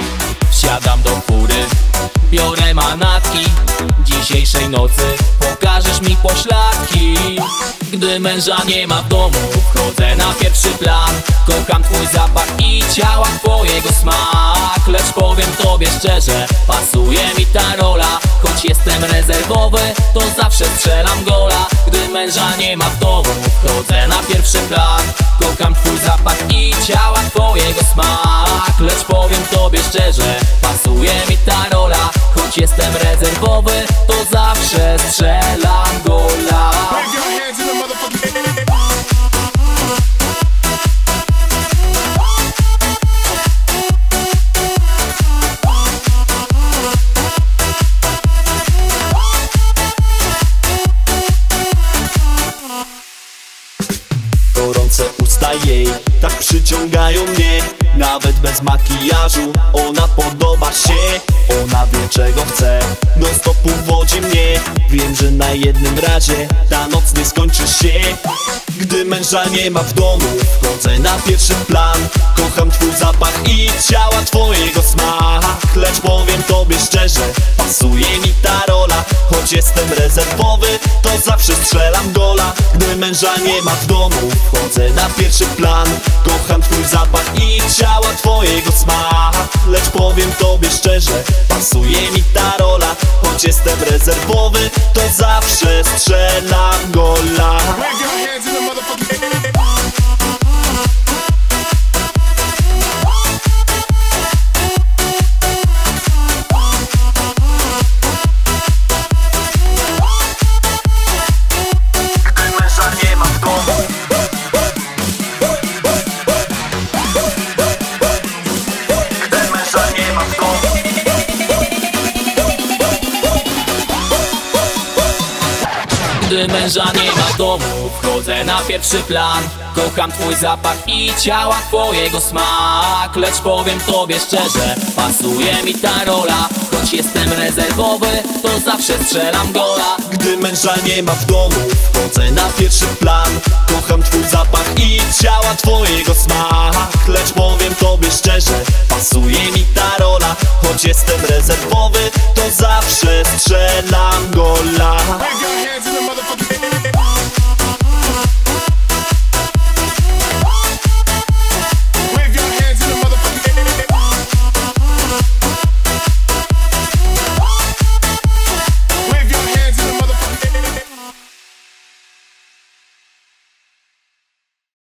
Wsiadam do fury, biorę manatki. Dzisiejszej nocy pokażesz mi pośladki. Gdy męża nie ma w domu, wchodzę na pierwszy plan. Kocham twój zapach i ciała twojego smak. Lecz powiem tobie szczerze, pasuje mi ta rola. Choć jestem rezerwowy, to zawsze strzelam gola. Gdy męża nie ma w domu, wchodzę na pierwszy plan. Kocham twój zapach i ciała twojego smak. Lecz powiem tobie szczerze, pasuje mi ta rola. Choć jestem rezerwowy, to zawsze strzelam gola. Gorące usta jej tak przyciągają mnie. Nawet bez makijażu ona podoba się. Ona wie czego chce, non stop uwodzi mnie. Wiem, że na jednym razie ta noc nie skończy się. Gdy męża nie ma w domu, wchodzę na pierwszy plan. Kocham twój zapach i ciała twojego smak. Lecz powiem tobie szczerze, pasuje mi ta rola. Choć jestem rezerwowy, to zawsze strzelam gola. Gdy męża nie ma w domu, wchodzę na pierwszy plan. Kocham twój zapach i ciała twojego smak. Lecz powiem tobie szczerze, pasuje mi ta rola. Choć jestem rezerwowy, to zawsze strzelam gola. Gdy męża nie ma w domu, wchodzę na pierwszy plan. Kocham twój zapach i ciała twojego smak. Lecz powiem tobie szczerze, pasuje mi ta rola. Choć jestem rezerwowy, to zawsze strzelam gola. Gdy męża nie ma w domu, wchodzę na pierwszy plan. Kocham twój zapach i ciała twojego smak. Lecz powiem tobie szczerze, pasuje mi ta rola. Choć jestem rezerwowy, to zawsze strzelam gola.